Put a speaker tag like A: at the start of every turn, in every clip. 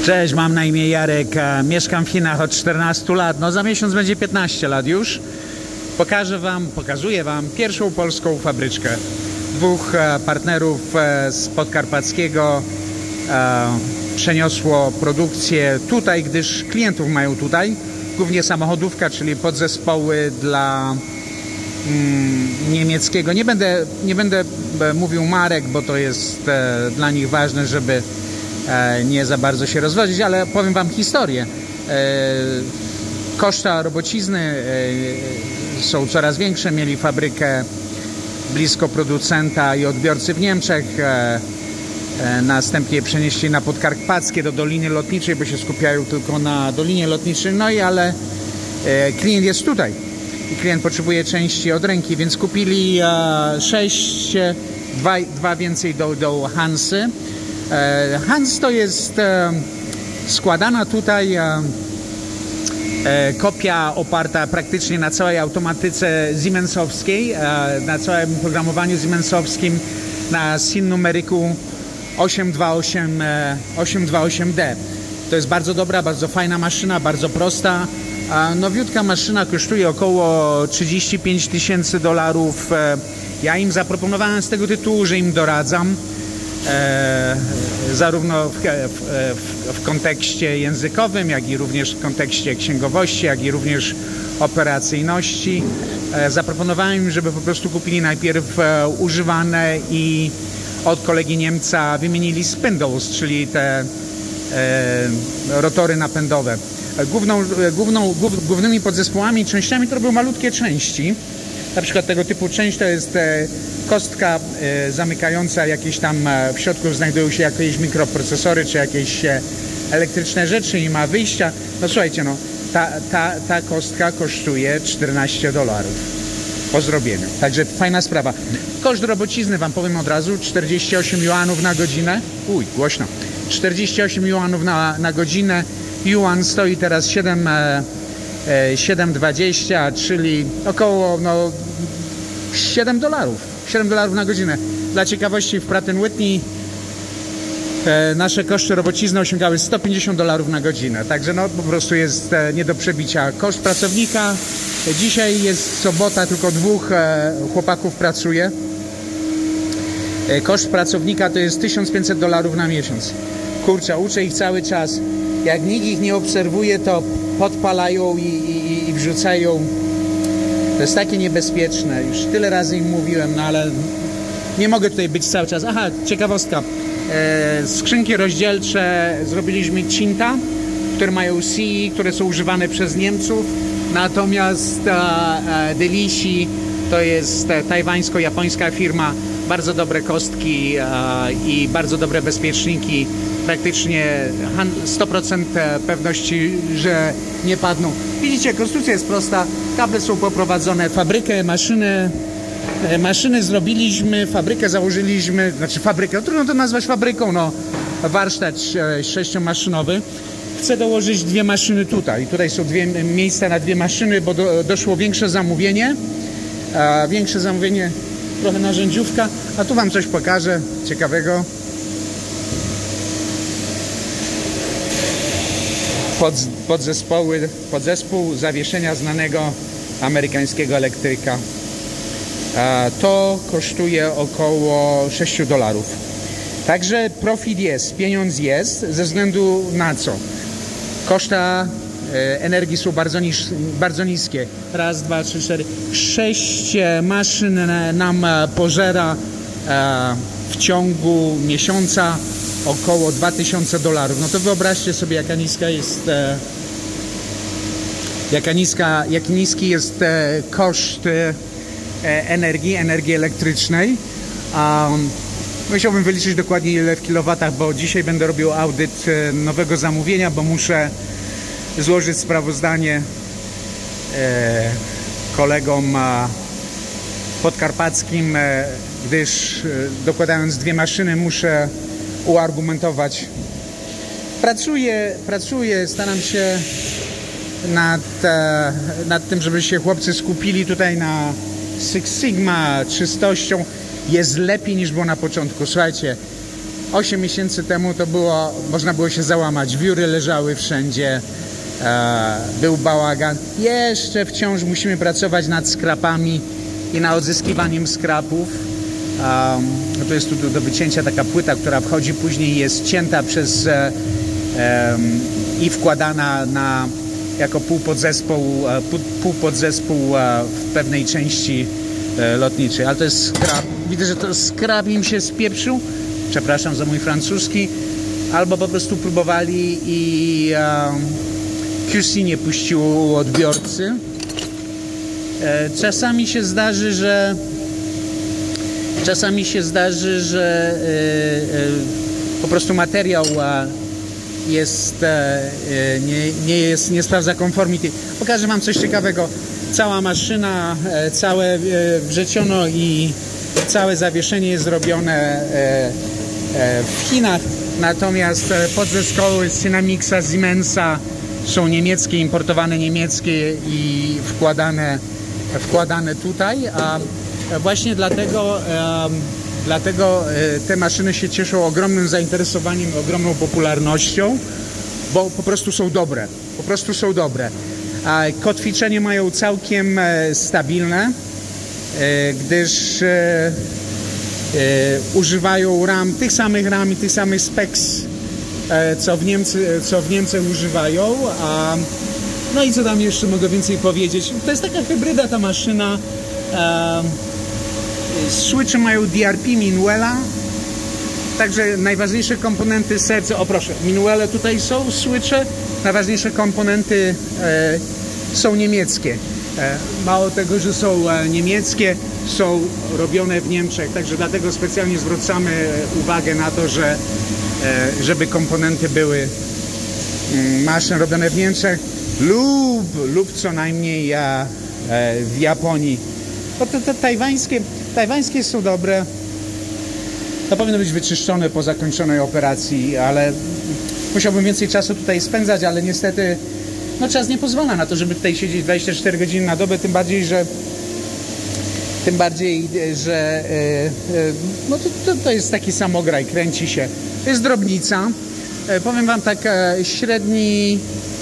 A: Cześć, mam na imię Jarek, mieszkam w Chinach od 14 lat, no za miesiąc będzie 15 lat już. Pokazuję wam pierwszą polską fabryczkę. Dwóch partnerów z Podkarpackiego przeniosło produkcję tutaj, gdyż klientów mają tutaj. Głównie samochodówka, czyli podzespoły dla niemieckiego. Nie będę mówił marek, bo to jest dla nich ważne, żeby nie za bardzo się rozwodzić, ale powiem wam historię. Koszta robocizny są coraz większe. Mieli fabrykę blisko producenta i odbiorcy w Niemczech. Następnie przenieśli na Podkarpackie do Doliny Lotniczej, bo się skupiają tylko na Dolinie Lotniczej. No i ale klient jest tutaj i klient potrzebuje części od ręki, więc kupili 6, dwa więcej do Hansy. Hans to jest składana tutaj kopia oparta praktycznie na całej automatyce siemensowskiej, na całym programowaniu siemensowskim, na SIN numeryku 828D. To jest bardzo dobra, bardzo fajna maszyna, bardzo prosta. Nowiutka maszyna kosztuje około $35,000. Ja im zaproponowałem z tego tytułu, że im doradzam. Zarówno w kontekście językowym, jak i również w kontekście księgowości, jak i również operacyjności. Zaproponowałem im, żeby po prostu kupili najpierw używane i od kolegi Niemca wymienili spindles, czyli te rotory napędowe. Głównymi podzespołami, częściami to robią malutkie części. Na przykład tego typu część to jest kostka zamykająca jakieś tam, w środku znajdują się jakieś mikroprocesory czy jakieś elektryczne rzeczy, nie ma wyjścia. No słuchajcie, no ta kostka kosztuje $14 po zrobieniu. Także fajna sprawa. Koszt robocizny wam powiem od razu, 48 juanów na godzinę. Głośno. 48 juanów na godzinę. Yuan stoi teraz 7,20, czyli około $7. $7 na godzinę. Dla ciekawości w Pratt & Whitney nasze koszty robocizny osiągały $150 na godzinę. Także no po prostu jest nie do przebicia. Koszt pracownika, dzisiaj jest sobota, tylko dwóch chłopaków pracuje. Koszt pracownika to jest $1500 na miesiąc. Kurczę, uczę ich cały czas. Jak nikt ich nie obserwuje, to podpalają i wrzucają. To jest takie niebezpieczne. Już tyle razy im mówiłem, no ale nie mogę tutaj być cały czas. Aha, ciekawostka. Skrzynki rozdzielcze zrobiliśmy Cinta, które mają CE, które są używane przez Niemców. Natomiast Delisi to jest tajwańsko-japońska firma. Bardzo dobre kostki i bardzo dobre bezpieczniki. Praktycznie 100% pewności, że nie padną. Widzicie, konstrukcja jest prosta, kable są poprowadzone, fabrykę, maszyny zrobiliśmy, fabrykę założyliśmy, znaczy fabrykę, no trudno to nazwać fabryką, no warsztat 6-maszynowy. Chcę dołożyć 2 maszyny tutaj. Tutaj są miejsca na 2 maszyny, bo doszło większe zamówienie, trochę narzędziówka, a tu wam coś pokażę ciekawego. Podzespół zawieszenia znanego amerykańskiego elektryka. To kosztuje około $6. Także profit jest, pieniądz jest, ze względu na co? Koszta energii są bardzo niskie. Raz, 2, 3, 4, 6 maszyn nam pożera w ciągu miesiąca około $2000. No to wyobraźcie sobie, jak niski jest koszt energii elektrycznej. Musiałbym wyliczyć dokładnie ile w kilowatach, bo dzisiaj będę robił audyt nowego zamówienia, bo muszę złożyć sprawozdanie kolegom podkarpackim, gdyż dokładając 2 maszyny muszę uargumentować. Pracuję, staram się nad tym, żeby się chłopcy skupili tutaj na Six Sigma, czystością. Jest lepiej niż było na początku. Słuchajcie, 8 miesięcy temu to było, można było się załamać, wióry leżały wszędzie, był bałagan. Jeszcze wciąż musimy pracować nad skrapami i nad odzyskiwaniem skrapów. To jest tu do wycięcia taka płyta, która wchodzi, później jest cięta i wkładana jako półpodzespół w pewnej części lotniczej. Ale to jest skrap. Widzę, że to skrap im się spieprzył. Przepraszam za mój francuski. Albo po prostu próbowali i QC nie puściło odbiorcy. Czasami się zdarzy, że po prostu materiał nie sprawdza conformity. Pokażę wam coś ciekawego. Cała maszyna, całe wrzeciono i całe zawieszenie jest zrobione w Chinach. Natomiast podzespoły z Dynamixa, Siemensa są niemieckie, importowane niemieckie i wkładane tutaj. A właśnie dlatego te maszyny się cieszą ogromnym zainteresowaniem, ogromną popularnością, bo po prostu są dobre. Po prostu są dobre. A kotwiczenie mają całkiem stabilne, gdyż używają tych samych ram i tych samych specs, co w Niemczech używają. No i co tam jeszcze mogę więcej powiedzieć? To jest taka hybryda ta maszyna. Switche mają DRP Minuela, także najważniejsze komponenty serca, o proszę, Minuele tutaj są, switche, najważniejsze komponenty są niemieckie. Mało tego, że są niemieckie, są robione w Niemczech, także dlatego specjalnie zwracamy uwagę na to, żeby komponenty były maszyn robione w Niemczech lub co najmniej w Japonii. Bo te tajwańskie są dobre. To powinno być wyczyszczone po zakończonej operacji, ale musiałbym więcej czasu tutaj spędzać, ale niestety no, czas nie pozwala na to, żeby tutaj siedzieć 24 godziny na dobę, tym bardziej, że no to jest taki samograj, kręci się. To jest drobnica. Powiem wam tak, średni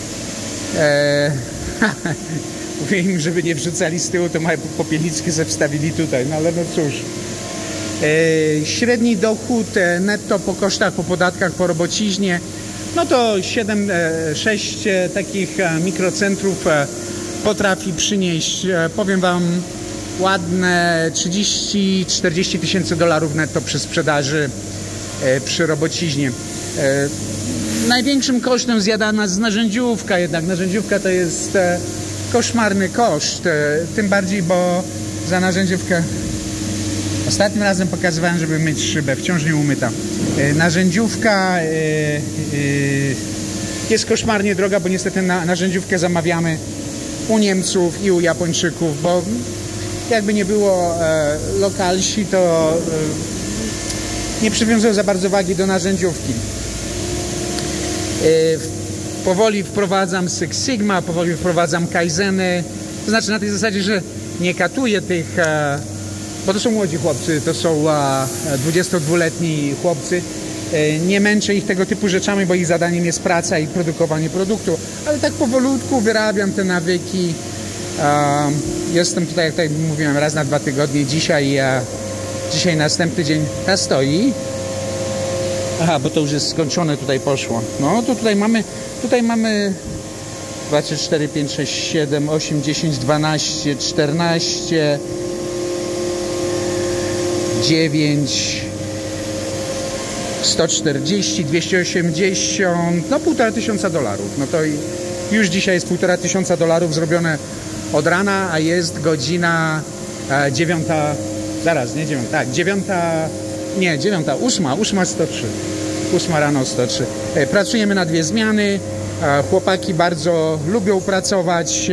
A: mówię im, żeby nie wrzucali z tyłu, to małe popielniczki sobie wstawili tutaj, no ale no cóż. Średni dochód netto po kosztach, po podatkach, po robociźnie, no to 6 takich mikrocentrów potrafi przynieść, powiem wam, ładne 30-40 tysięcy dolarów netto przy sprzedaży przy robociźnie. Największym kosztem zjada nas narzędziówka, jednak narzędziówka to jest koszmarny koszt, tym bardziej, bo za narzędziówkę ostatnim razem pokazywałem, żeby myć szybę, wciąż nie umyta. Narzędziówka jest koszmarnie droga, bo niestety narzędziówkę zamawiamy u Niemców i u Japończyków, bo jakby nie było lokalsi, to nie przywiązują za bardzo wagi do narzędziówki. Powoli wprowadzam Six Sigma, powoli wprowadzam Kaizeny, to znaczy na tej zasadzie, że nie katuję tych, bo to są młodzi chłopcy, to są 22-letni chłopcy, nie męczę ich tego typu rzeczami, bo ich zadaniem jest praca i produkowanie produktu, ale tak powolutku wyrabiam te nawyki. Jestem tutaj, jak tutaj mówiłem, raz na 2 tygodnie, dzisiaj następny dzień ta stoi. Aha, bo to już jest skończone, tutaj poszło. No to tutaj mamy 2, 3, 4, 5, 6, 7, 8, 10, 12, 14, 9, 140, 280, no $1500. No to już dzisiaj jest $1500 zrobione od rana, a jest godzina 9, zaraz, nie 9, tak, 9, nie, 9, 8, 103. 8 rano 103. Pracujemy na 2 zmiany. Chłopaki bardzo lubią pracować.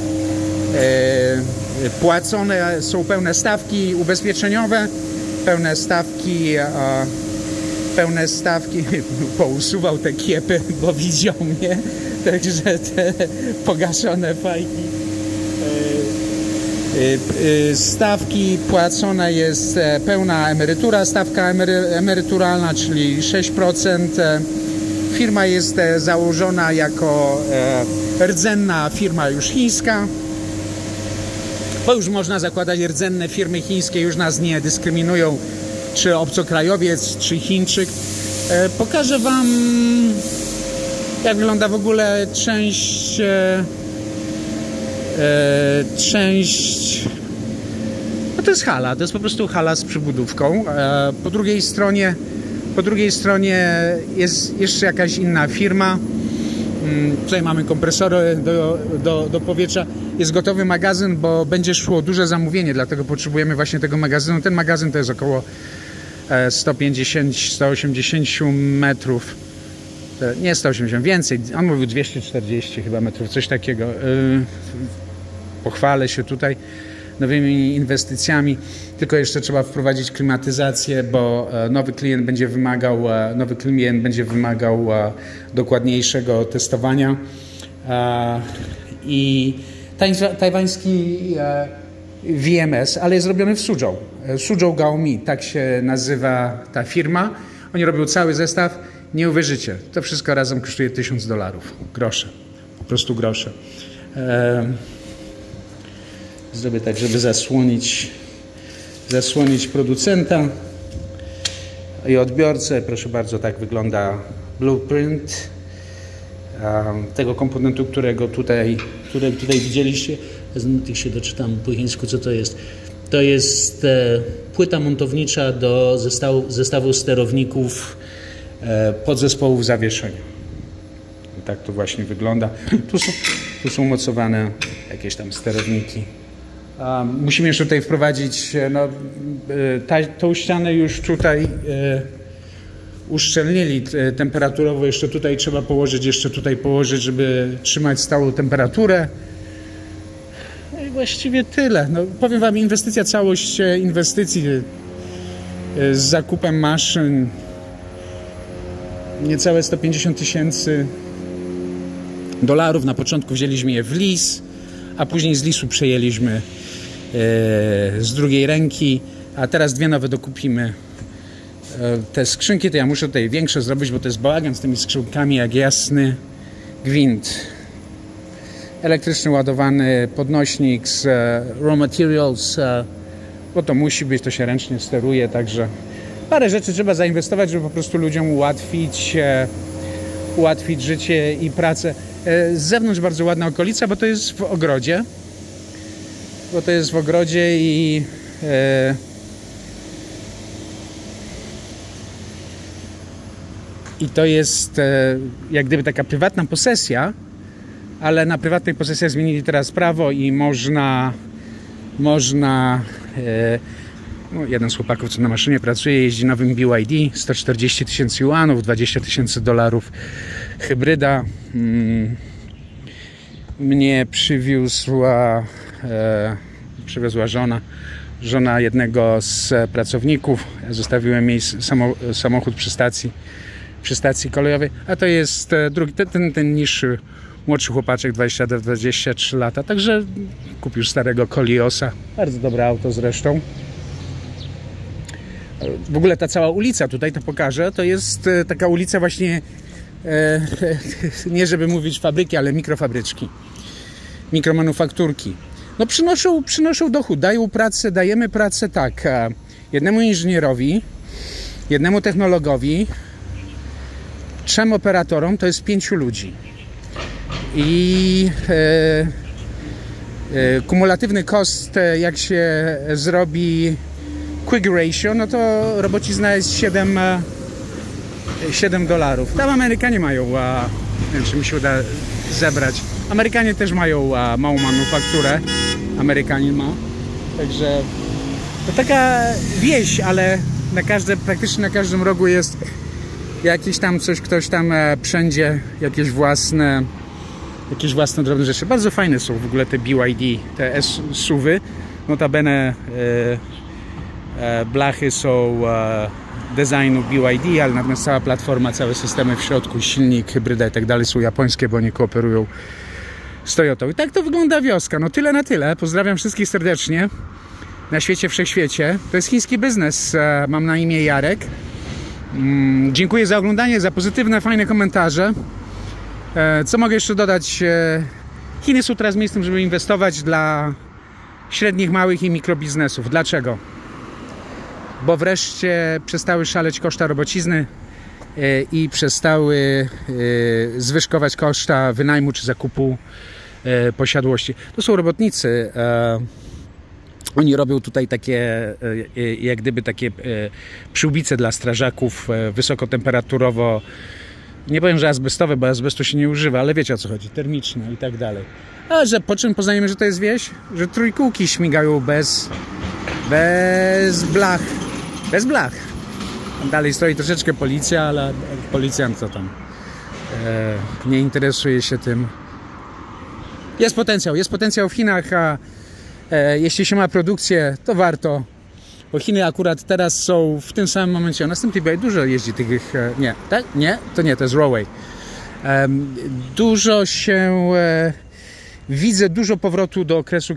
A: Płacone są pełne stawki ubezpieczeniowe, pełne stawki. Pousuwał te kiepy, bo widział mnie. Także te pogaszone fajki. Stawki płacona jest pełna emerytura, stawka emeryturalna, czyli 6%. Firma jest założona jako rdzenna firma już chińska, bo już można zakładać rdzenne firmy chińskie, już nas nie dyskryminują, czy obcokrajowiec, czy Chińczyk. Pokażę Wam, jak wygląda w ogóle część no to jest hala, to jest po prostu hala z przybudówką. Po drugiej stronie jest jeszcze jakaś inna firma. Tutaj mamy kompresory do powietrza. Jest gotowy magazyn, bo będzie szło duże zamówienie, dlatego potrzebujemy właśnie tego magazynu. Ten magazyn to jest około 150-180 metrów. Nie 180, więcej. On mówił 240 chyba metrów, coś takiego. Pochwalę się tutaj nowymi inwestycjami, tylko jeszcze trzeba wprowadzić klimatyzację, bo nowy klient będzie wymagał dokładniejszego testowania. I tajwański VMS, ale jest robiony w Suzhou. Suzhou Gaomi, tak się nazywa ta firma. Oni robią cały zestaw. Nie uwierzycie, to wszystko razem kosztuje $1000. Grosze, po prostu grosze. Zrobię tak, żeby zasłonić producenta i odbiorcę. Proszę bardzo, tak wygląda blueprint tego komponentu, którego tutaj widzieliście.
B: Tych się doczytam po chińsku, co to jest. To jest płyta montownicza do zestawu sterowników
A: podzespołów zawieszenia. I tak to właśnie wygląda. Tu są mocowane jakieś tam sterowniki. Musimy jeszcze tutaj wprowadzić, tą ścianę już tutaj uszczelnili temperaturowo. Jeszcze tutaj trzeba położyć, żeby trzymać stałą temperaturę. No i właściwie tyle. No, powiem Wam, całość inwestycji z zakupem maszyn niecałe $150 000. Na początku wzięliśmy je w lease, a później z lease'u przejęliśmy z drugiej ręki, a teraz dwie nowe dokupimy. Te skrzynki to ja muszę tutaj większe zrobić, bo to jest bałagan z tymi skrzynkami jak jasny gwint. Elektryczny ładowany podnośnik z raw materials, bo to musi być, to się ręcznie steruje, także parę rzeczy trzeba zainwestować, żeby po prostu ludziom ułatwić życie i pracę. Z zewnątrz bardzo ładna okolica, bo to jest w ogrodzie. I to jest jak gdyby taka prywatna posesja, ale na prywatnej posesji zmienili teraz prawo i można jeden z chłopaków, co na maszynie pracuje, jeździ nowym BYD, 140 000 juanów, $20 000 hybryda. Mnie przywiozła żona jednego z pracowników. Ja zostawiłem jej samochód przy stacji kolejowej, a to jest drugi, ten niższy, młodszy chłopaczek, 22-23 lata, także kupił starego Koliosa, bardzo dobre auto zresztą. W ogóle ta cała ulica tutaj, to pokażę, to jest taka ulica właśnie, nie żeby mówić fabryki, ale mikrofabryczki, mikromanufakturki. No przynoszą dochód, dajemy pracę tak, jednemu inżynierowi, jednemu technologowi, 3 operatorom, to jest 5 ludzi. I kumulatywny koszt, jak się zrobi quick ratio, no to robocizna jest $7. Tam Amerykanie mają, nie wiem, czy mi się uda zebrać. Amerykanie też mają małą manufakturę. Amerykanin ma. Także to taka wieś, ale praktycznie na każdym rogu jest jakieś tam coś, ktoś tam wszędzie jakieś własne drobne rzeczy. Bardzo fajne są w ogóle te BYD, te SUV-y. Notabene blachy są designu BYD, ale natomiast cała platforma, całe systemy w środku, silnik, hybryda i tak dalej są japońskie, bo oni kooperują z Toyotą. I tak to wygląda wioska. No tyle na tyle. Pozdrawiam wszystkich serdecznie. Na świecie, wszechświecie. To jest chiński biznes. Mam na imię Jarek. Dziękuję za oglądanie, za pozytywne, fajne komentarze. Co mogę jeszcze dodać? Chiny są teraz miejscem, żeby inwestować dla średnich, małych i mikrobiznesów. Dlaczego? Bo wreszcie przestały szaleć koszta robocizny i przestały zwyżkować koszta wynajmu czy zakupu posiadłości. To są robotnicy. Oni robią tutaj takie, jak gdyby takie przyłbice dla strażaków, wysokotemperaturowo, nie powiem, że azbestowe, bo azbestu się nie używa, ale wiecie o co chodzi, termiczne i tak dalej. A że po czym poznajemy, że to jest wieś? Że trójkółki śmigają bez blach. Bez blach. Dalej stoi troszeczkę policja, ale policjant co tam nie interesuje się tym. Jest potencjał w Chinach, a jeśli się ma produkcję, to warto. Bo Chiny akurat teraz są w tym samym momencie. Następnie dużo jeździ tych... Nie, tak? Nie? To nie, to jest Huawei. Dużo się... Widzę dużo powrotu do okresu,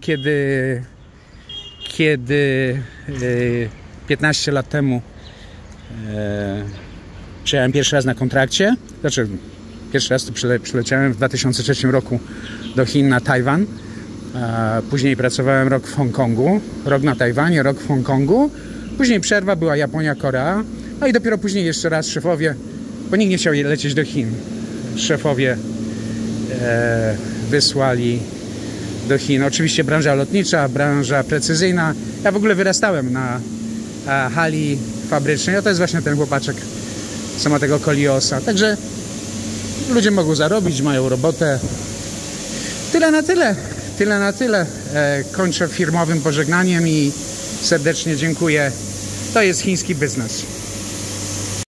A: kiedy 15 lat temu przyjechałem pierwszy raz na kontrakcie. Znaczy, pierwszy raz to przyleciałem w 2003 roku do Chin na Tajwan. Później pracowałem rok w Hongkongu, rok na Tajwanie, rok w Hongkongu. Później przerwa, była Japonia, Korea. No i dopiero później jeszcze raz szefowie, bo nikt nie chciał lecieć do Chin. Szefowie wysłali do Chin. Oczywiście branża lotnicza, branża precyzyjna. Ja w ogóle wyrastałem na hali fabrycznej. To jest właśnie ten chłopaczek, co ma tego Koliosa. Także ludzie mogą zarobić, mają robotę. Tyle na tyle. Kończę firmowym pożegnaniem i serdecznie dziękuję. To jest chiński biznes.